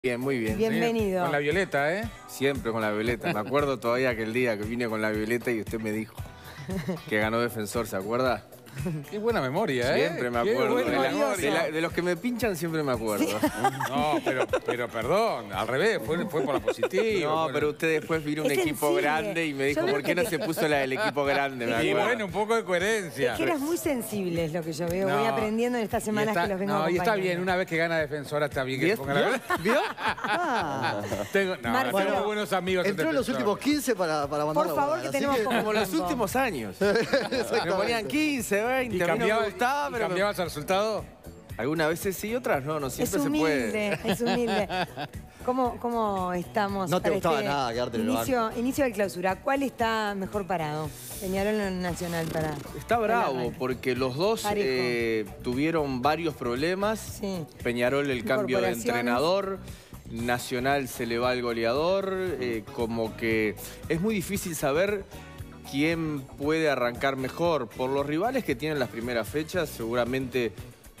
Bien, muy bien. Bienvenido. Sí, con la Violeta, ¿eh? Siempre con la Violeta. Me acuerdo todavía aquel día que vine con la Violeta y usted me dijo que ganó Defensor, ¿se acuerda? Qué buena memoria, ¿eh? Siempre me Qué acuerdo. buena memoria. De los que me pinchan siempre me acuerdo. No, pero perdón, al revés, fue por la positiva. No, pero usted después vino un Es equipo sensible. grande y me dijo, Yo veo ¿por qué que no se puso la del equipo grande? Me Y acuerdo. bueno, un poco de coherencia. Es que eras muy sensible, es lo que yo veo. Voy No. aprendiendo en estas semanas que los vengo No, y está acompañando. bien, una vez que gana Defensora está bien que ¿Vio? se ponga la... ¿Vio? Marcelo, tengo buenos amigos Entró en los Defensor. últimos 15 para mandar Por la favor, bola, que así tenemos poco Como los tiempo. últimos años. Me ponían 15, 20, ¿Y a mí no me gustaba, y pero... cambiabas el resultado? Algunas veces sí, otras no, no Es siempre se puede. humilde, es humilde. ¿Cómo estamos? No te para gustaba este nada quedarte en el inicio de clausura. ¿Cuál está mejor parado? Peñarol o Nacional para... Está para el bravo arranque? porque los dos Parejo. tuvieron varios problemas. Sí. Peñarol el cambio de Incorporaciones. entrenador, Nacional se le va el goleador, como que es muy difícil saber quién puede arrancar mejor. Por los rivales que tienen las primeras fechas, seguramente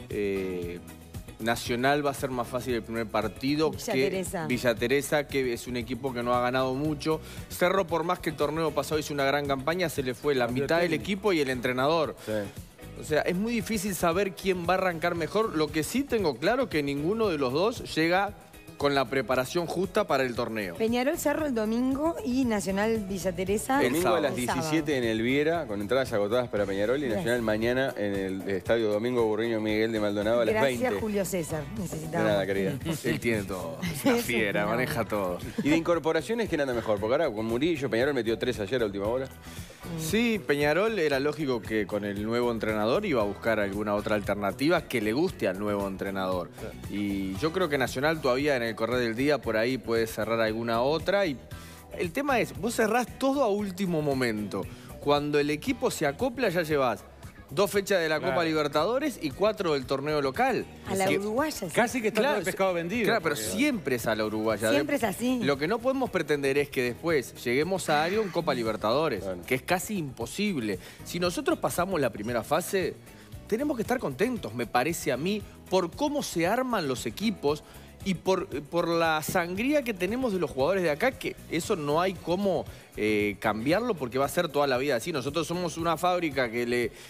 Nacional va a ser más fácil el primer partido Villa que Teresa. Villa Teresa, que es un equipo que no ha ganado mucho. Cerro, por más que el torneo pasado hizo una gran campaña, se le fue la mitad del equipo y el entrenador. Sí. O sea, es muy difícil saber quién va a arrancar mejor. Lo que sí tengo claro es que ninguno de los dos llega con la preparación justa para el torneo. Peñarol Cerro el domingo y Nacional Villa Teresa El Domingo a las el sábado. 17 en el Viera, con entradas agotadas para Peñarol, y Gracias. Nacional mañana en el Estadio Domingo Burriño Miguel de Maldonado a las Gracias, 20. Julio César. De Necesitamos. nada, querida. Él tiene todo. Es una Es un fiera, fenómeno. maneja todo. ¿Y de incorporaciones quién anda mejor? Porque ahora con Murillo, Peñarol metió 3 ayer a última hora. Sí, Peñarol era lógico que con el nuevo entrenador iba a buscar alguna otra alternativa que le guste al nuevo entrenador. Y yo creo que Nacional todavía en el correr del día por ahí puede cerrar alguna otra. Y el tema es, vos cerrás todo a último momento. Cuando el equipo se acopla ya llevas 2 fechas de la Claro. Copa Libertadores y 4 del torneo local. A la Que- uruguaya. sí. Casi que está todo el pescado vendido. Claro, pero porque- siempre es a la uruguaya. Siempre es así. Lo que no podemos pretender es que después lleguemos a algo en Copa Libertadores, Bueno. que es casi imposible. Si nosotros pasamos la primera fase, tenemos que estar contentos, me parece a mí, por cómo se arman los equipos y por la sangría que tenemos de los jugadores de acá, que eso no hay cómo cambiarlo porque va a ser toda la vida así. Nosotros somos una fábrica que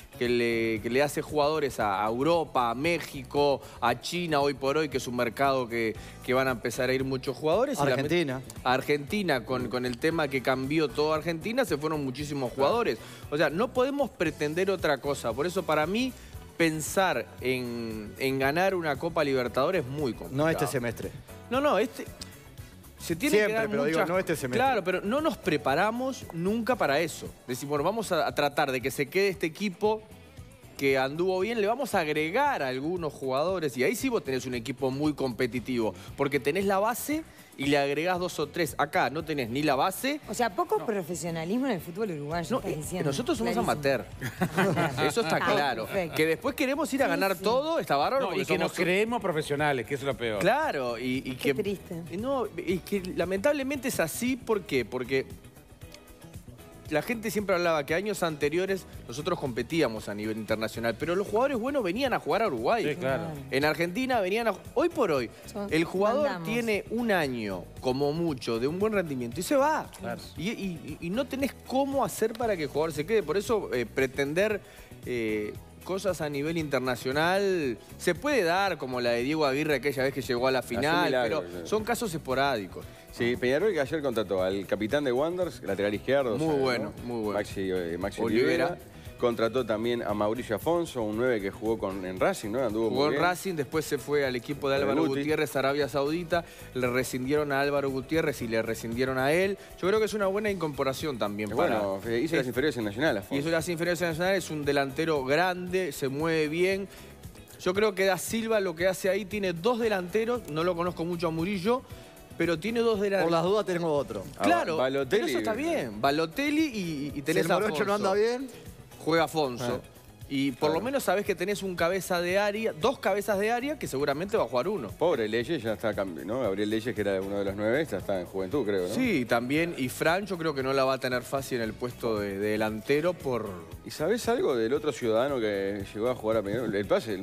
le hace jugadores a Europa, a México, a China hoy por hoy, que es un mercado que van a empezar a ir muchos jugadores. Y Argentina. a Argentina, con el tema que cambió toda Argentina, se fueron muchísimos jugadores. O sea, no podemos pretender otra cosa. Por eso, para mí, pensar en ganar una Copa Libertadores es muy complicado. No este semestre. No, se tiene Siempre, que dar pero digo, muchas... no este semestre. Claro, pero no nos preparamos nunca para eso. Decimos, bueno, vamos a tratar de que se quede este equipo que anduvo bien, le vamos a agregar a algunos jugadores y ahí sí vos tenés un equipo muy competitivo, porque tenés la base y le agregás 2 o 3. Acá no tenés ni la base. O sea, poco profesionalismo en el fútbol uruguayo. No, estás diciendo. nosotros somos Clarísimo. amateur. Eso está claro. Perfecto. Que después queremos ir a ganar sí. todo, está bárbaro. No, porque y que nos somos- creemos profesionales, que eso es lo peor. Claro, y Qué que... triste. No, es que lamentablemente es así. ¿Por qué? Porque la gente siempre hablaba que años anteriores nosotros competíamos a nivel internacional, pero los jugadores buenos venían a jugar a Uruguay. Sí, claro. En Argentina venían a... Hoy por hoy, el jugador mandamos. tiene un año, como mucho, de un buen rendimiento y se va. Claro. Y no tenés cómo hacer para que el jugador se quede. Por eso pretender cosas a nivel internacional se puede dar, como la de Diego Aguirre aquella vez que llegó a la final, milagros, pero claro. son casos esporádicos. Sí, Peñarol que ayer contrató al capitán de Wanderers, lateral izquierdo. Muy bueno, muy bueno. Maxi Olivera. Olivera. Contrató también a Mauricio Afonso, un 9 que jugó en Racing, ¿no? Anduvo Jugó muy en bien. Racing, después se fue al equipo de Álvaro Guti. Gutiérrez, Arabia Saudita. Le rescindieron a Álvaro Gutiérrez y le rescindieron a él. Yo creo que es una buena incorporación también. Bueno, hizo las inferiores en Nacional, Y Afonso. eso las inferiores nacionales, es un delantero grande, se mueve bien. Yo creo que Da Silva lo que hace ahí, tiene 2 delanteros, no lo conozco mucho a Murillo, pero tiene 2 Por delanteros. las dudas tenemos otro. Claro, Balotelli. pero eso está bien. Balotelli y Si tenés el a Morocho Afonso. no anda bien, Juega Afonso. Y por Claro. lo menos sabés que tenés un cabeza de área, 2 cabezas de área, que seguramente va a jugar uno. Pobre Leyes, ya está, ¿no? Gabriel Leyes, que era uno de los 9, ya está en juventud, creo, ¿no? Sí, también. Y Fran yo creo que no la va a tener fácil en el puesto de delantero por... ¿Y sabés algo del otro ciudadano que llegó a jugar a Peñarol? El pase,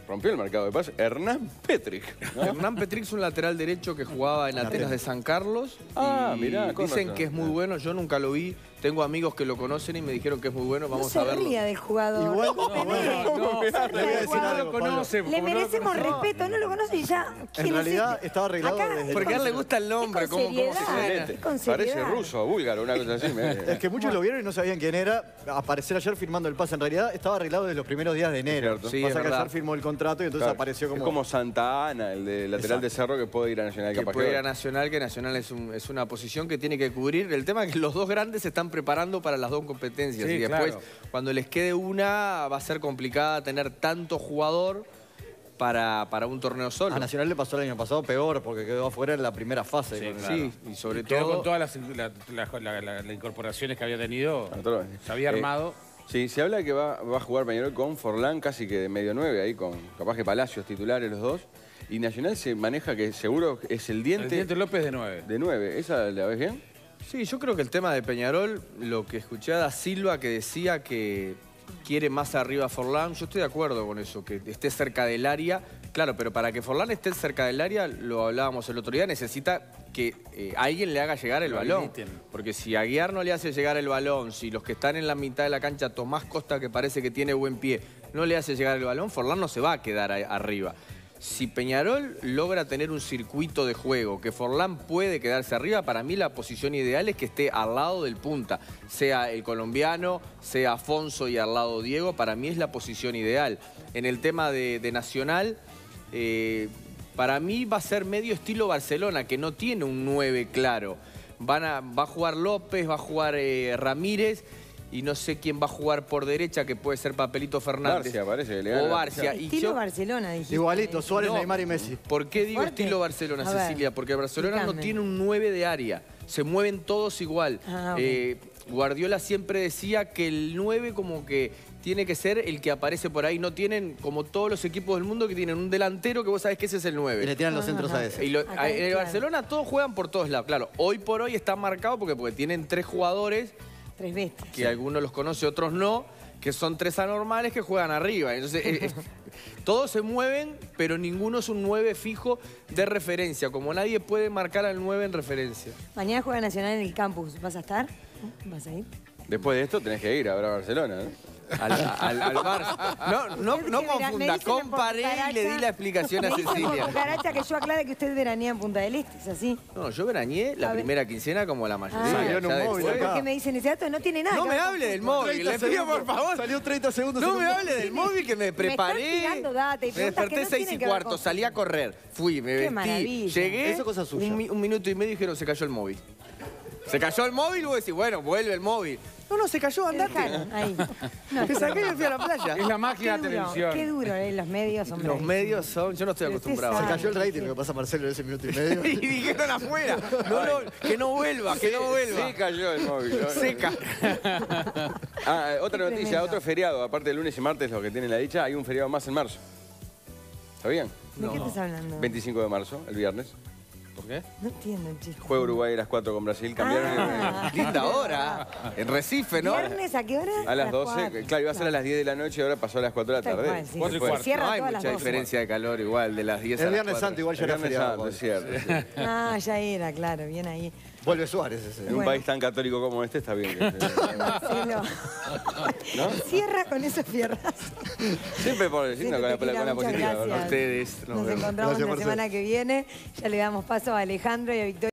rompió el mercado de pases, Hernán Petric, ¿no? Hernán Petric es un lateral derecho que jugaba en Atenas de San Carlos. Ah, y mirá, con dicen razón. que es muy bueno, yo nunca lo vi. Tengo amigos que lo conocen y me dijeron que es muy bueno, vamos no a se verlo. ría del jugador. Igual, No, no, No, cerca le voy a del decir jugador. algo, lo conoce. Le merecemos respeto, no lo conoce y ya. ¿Quién En es realidad este? estaba arreglado Acá desde es Porque a él con- le gusta el nombre, es con cómo se seriedad, genera. es con Parece seriedad. ruso o búlgaro, una cosa así. Es que muchos lo vieron y no sabían quién era. Aparecer ayer firmando el pase. En realidad estaba arreglado desde los primeros días de enero. cierto. Sí, Pasa es que verdad. ayer firmó el contrato y entonces Claro, apareció como... Es como Santa Ana, el de lateral de Cerro, que puede ir a Nacional. Que capaz puede ir a va. Nacional, que Nacional es una posición que tiene que cubrir. El tema es que los dos grandes se están preparando para las dos competencias. Sí, y después, claro. cuando les quede una, va a ser complicada tener tanto jugador para un torneo solo. A Nacional le pasó el año pasado peor porque quedó afuera en la primera fase. Sí, Con- claro. Sí, y sobre Quedó todo... con todas las incorporaciones que había tenido. Otro- Se había armado. Sí, se habla que va a jugar Peñarol con Forlán casi que de medio 9, ahí con capaz que Palacios titulares los dos. Y Nacional se maneja que seguro es el El diente, Diente López de 9. de 9. ¿Esa la ves bien? Sí, yo creo que el tema de Peñarol, lo que escuché a Da Silva que decía que quiere más arriba a Forlán, yo estoy de acuerdo con eso, que esté cerca del área. Claro, pero para que Forlán esté cerca del área, lo hablábamos el otro día, necesita que alguien le haga llegar el Lo balón. limiten. Porque si Aguiar no le hace llegar el balón, si los que están en la mitad de la cancha, Tomás Costa, que parece que tiene buen pie, no le hace llegar el balón, Forlán no se va a quedar arriba. Si Peñarol logra tener un circuito de juego, que Forlán puede quedarse arriba, para mí la posición ideal es que esté al lado del punta. Sea el colombiano, sea Afonso y al lado Diego, para mí es la posición ideal. En el tema de Nacional, para mí va a ser medio estilo Barcelona, que no tiene un 9 claro. Va a jugar López, va a jugar Ramírez, y no sé quién va a jugar por derecha, que puede ser Papelito Fernández. Barcia, parece que le gana O la Barcia. Y Estilo yo- Barcelona, dijiste. Igualito, Suárez, No. Neymar y Messi. ¿Por qué digo Fuerte. estilo Barcelona, A ver, Cecilia? Porque Barcelona no explícame. tiene un 9 de área. Se mueven todos igual. Ah, ok. Guardiola siempre decía que el 9 como que tiene que ser el que aparece por ahí. No tienen, como todos los equipos del mundo, que tienen un delantero que vos sabés que ese es el Y le 9. tiran los centros a ese. Y Acá, en el claro. Barcelona todos juegan por todos lados. Claro, hoy por hoy está marcado porque tienen 3 jugadores, Tres bestias. que algunos los conoce, otros no, que son 3 anormales que juegan arriba. Entonces, todos se mueven, pero ninguno es un 9 fijo de referencia. Como nadie puede marcar al 9 en referencia. Mañana juega Nacional en el campus. ¿Vas a estar? ¿Vas a ir? Después de esto tenés que ir ahora a Barcelona, ¿no? Al Barça. No Me confunda, dicen comparé y le di la explicación a Me dicen por Cecilia. cucaracha que yo aclare que usted veranea en Punta del Este, ¿es así? No, yo veraneé la A ver. primera quincena como la mayoría. Salió en un ya móvil después- acá. ¿Por qué me dicen ese dato? No tiene nada. No que me ver con hable del fútbol. móvil, 30 le pido por segundos. favor. Salió 30 segundos. No en un me móvil. hable del móvil que me preparé. estás tirando data y Me preguntas que desperté no 6 tienen y que ver cuarto, con salí a correr. Fui, me Qué vestí, maravilla. llegué. Eso cosa suya. Un minuto y medio dijeron se cayó el móvil. Se cayó el móvil y vos decís, bueno, vuelve el móvil. No, se cayó, Te andate. dejaron ahí. No, Me saqué y me fui a la playa. Es la magia qué de la duro, televisión. qué duro, los medios son Los bravísimos. medios son, yo no estoy Pero usted acostumbrado. Se sabe. cayó el rating, lo que pasa Marcelo en ese minuto y medio. Y dijeron afuera, que no vuelva, que no vuelva. Sí cayó el móvil. ¿no? Seca. Otra Qué noticia, tremendo. otro feriado, aparte del lunes y martes, lo que tiene la dicha, hay un feriado más en marzo. ¿Sabían? ¿De qué estás hablando? 25 de marzo, el viernes. ¿Por qué? No entiendo el chiste. Juega Uruguay a las 4 con Brasil. Cambiaron Ah. Linda hora. En Recife, ¿no? ¿Viernes a qué hora? a las 12. 4. Claro, iba a ser a las 10 de la noche y ahora pasó a las 4 de la Tal tarde. cual, sí. 4 y Se cuarto. cierra No hay todas las mucha 12. diferencia de calor igual, de las 10 a El las Viernes 4. Santo igual ya El era Viernes feriado. Santo, es cierto. sí. Ah, ya era, claro, bien ahí. Vuelve Suárez ese. En un Bueno. país tan católico como este está bien. Marcelo. Cierra con esos fierras. Siempre por el signo, con la Muchas positiva. gracias. A ustedes, nos Nos vemos. encontramos Gracias, la Marcelo. semana que viene. Ya le damos paso a Alejandro y a Victoria.